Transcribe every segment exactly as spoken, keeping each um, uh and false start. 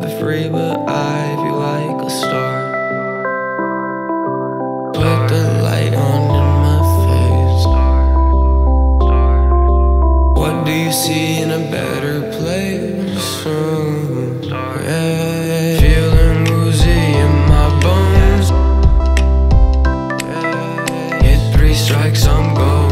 be free, but I feel like a star. Put the light on in my face. What do you see in a better place? Mm, yeah. Feeling woozy in my bones. Hit three strikes, I'm going.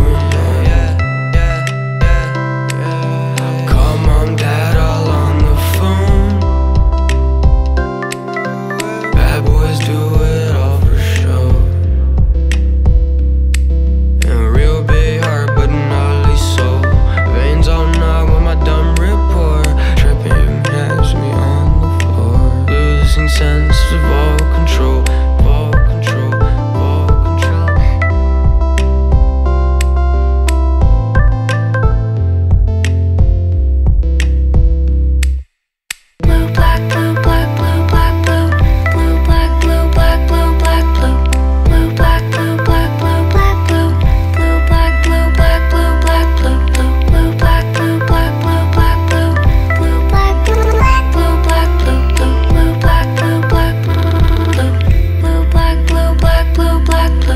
Sense of all control, all control, all control. Blue, black, blue, black, blue, black, blue, blue, black, blue, black, blue, black, blue, blue, black, blue, black, blue, black, blue, blue, black, blue, black, blue, black, blue, blue, black, blue, black, blue, black, blue, blue, black, blue, black, blue, black, blue, blue, black, blue, black, blue, black, blue, black, blue, black, blue.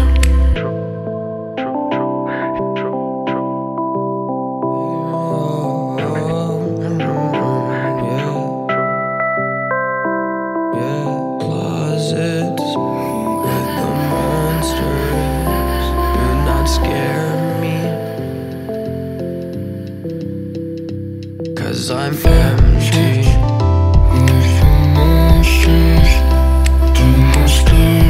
Closets with the monsters do not scare me, 'cause I'm empty. With the monsters do not scare me.